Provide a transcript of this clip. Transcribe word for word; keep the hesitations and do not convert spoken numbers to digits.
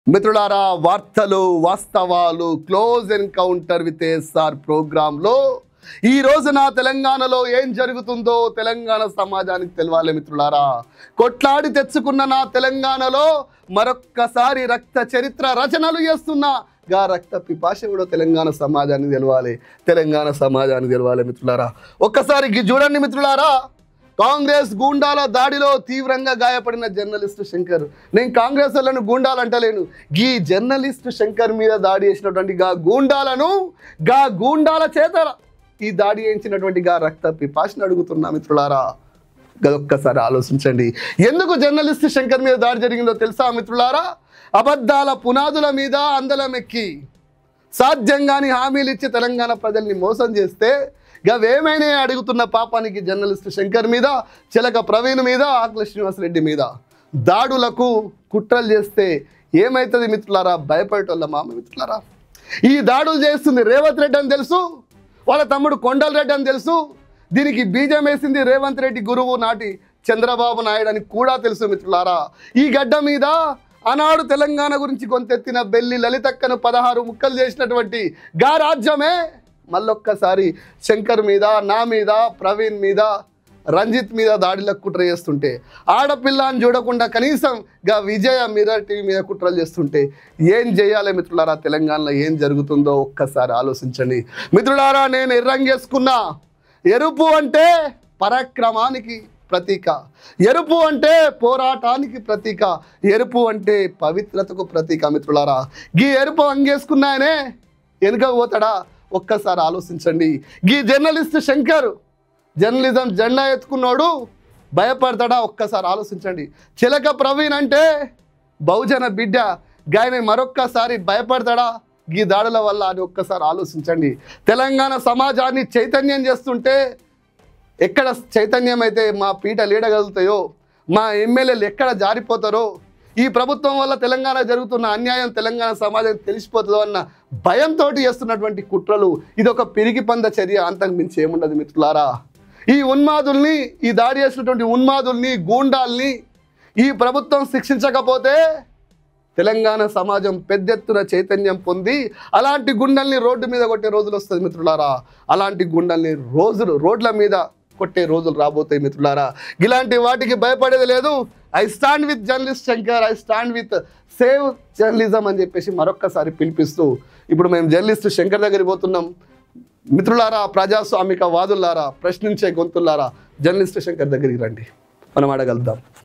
మిత్రులారా వార్తలు వాస్తవాలు close encounter with SR programme లో ఈ రోజున తెలంగాణలో ఏం జరుగుతుందో తెలంగాణ సమాజానికి తెలవాలి మిత్రులారా. కొట్లాడి తెచ్చుకున్న నా తెలంగాణలో మరొక్కసారి రక్త చరిత్ర రచనలు చేస్తున్న గా రక్త పిపాశ కూడా తెలంగాణ సమాజానికి తెలవాలి, తెలంగాణ సమాజానికి తెలవాలి మిత్రులారా. ఒక్కసారి చూడండి మిత్రులారా, కాంగ్రెస్ గూండాల దాడిలో తీవ్రంగా గాయపడిన జర్నలిస్టు శంకర్. నేను కాంగ్రెస్ వాళ్ళను గూండాలు అంటలేను, ఈ జర్నలిస్టు శంకర్ మీద దాడి చేసినటువంటి గా గూండాలను గా గూండాల చేత ఈ దాడి చేయించినటువంటి గా రక్త పిపాశను అడుగుతున్నా మిత్రులారా. ఒక్కసారి ఆలోచించండి, ఎందుకు జర్నలిస్టు శంకర్ మీద దాడి జరిగిందో తెలుసా మిత్రులారా? అబద్ధాల పునాదుల మీద అందలం ఎక్కి సాధ్యంగాని హామీలు ఇచ్చి తెలంగాణ ప్రజల్ని మోసం చేస్తే గవేమైనా అడుగుతున్న పాపానికి జర్నలిస్టు శంకర్ మీద, చిలక ప్రవీణ్ మీద, ఆకుల శ్రీనివాసరెడ్డి మీద దాడులకు కుట్రలు చేస్తే ఏమవుతుంది మిత్రులారా? భయపడేటోళ్ళ మామ మిత్రులారా. ఈ దాడులు చేస్తుంది రేవంత్ రెడ్డి అని తెలుసు, వాళ్ళ తమ్ముడు కొండల్ రెడ్డి అని తెలుసు, దీనికి బీజం వేసింది రేవంత్ రెడ్డి గురువు నాటి చంద్రబాబు నాయుడు అని కూడా తెలుసు మిత్రులారా. ఈ గడ్డ మీద ఆనాడు తెలంగాణ గురించి కొంతెత్తిన బెల్లి లలితక్కను పదహారు ముక్కలు చేసినటువంటి గా రాజ్యమే మళ్ళొక్కసారి శంకర్ మీద, నా మీద, ప్రవీణ్ మీద, రంజిత్ మీద దాడిలకు కుట్ర చేస్తుంటే, ఆడపిల్ల అని చూడకుండా కనీసం గా విజయ మిర్రర్ టీవీ మీద కుట్రలు చేస్తుంటే ఏం చేయాలి మిత్రులారా? తెలంగాణలో ఏం జరుగుతుందో ఒక్కసారి ఆలోచించండి మిత్రులారా. నేను ఎర్రంగేసుకున్నా. ఎరుపు అంటే పరాక్రమానికి ప్రతీక, ఎరుపు అంటే పోరాటానికి ప్రతీక, ఎరుపు అంటే పవిత్రతకు ప్రతీక మిత్రులారా. గీ ఎరుపు అంగేసుకున్నాయనే వెనుక పోతాడా? ఒక్కసారి ఆలోచించండి. ఈ జర్నలిస్ట్ శంకర్ జర్నలిజం జెండా ఎత్తుకున్నాడు, భయపడతాడా? ఒక్కసారి ఆలోచించండి. చిలక ప్రవీణ్ అంటే బహుజన బిడ్డ, గాయన మరొక్కసారి భయపడతాడా ఈ దాడుల వల్ల అని ఒక్కసారి ఆలోచించండి. తెలంగాణ సమాజాన్ని చైతన్యం చేస్తుంటే ఎక్కడ చైతన్యం అయితే మా పీట లీడగలుగుతాయో, మా ఎమ్మెల్యేలు ఎక్కడ జారిపోతారో, ఈ ప్రభుత్వం వల్ల తెలంగాణ జరుగుతున్న అన్యాయం తెలంగాణ సమాజం తెలిసిపోతుందో అన్న భయంతో చేస్తున్నటువంటి కుట్రలు. ఇది ఒక పిరికి పంద చర్య, అంతకు మించి ఏముండదు మిత్రులారా. ఈ ఉన్మాదుల్ని, ఈ దాడి చేసినటువంటి ఉన్మాదుల్ని, గూండాల్ని ఈ ప్రభుత్వం శిక్షించకపోతే తెలంగాణ సమాజం పెద్ద ఎత్తున చైతన్యం పొంది అలాంటి గుండల్ని రోడ్డు మీద కొట్టే రోజులు వస్తుంది మిత్రులారా. అలాంటి గుండల్ని రోజులు రోడ్ల మీద కొట్టే రోజులు రాబోతాయి మిత్రులారా. ఇలాంటి వాటికి భయపడేది లేదు. I stand with journalist Shankar, I stand with save journalism అని చెప్పేసి మరొక్కసారి పిలిపిస్తూ ఇప్పుడు మేము జర్నలిస్ట్ శంకర్ దగ్గరికి పోతున్నాం మిత్రులారా. ప్రజాస్వామిక వాదులారా, ప్రశ్నించే గొంతులారా, జర్నలిస్ట్ శంకర్ దగ్గరికి రండి, మనం అడగలుగుతాం.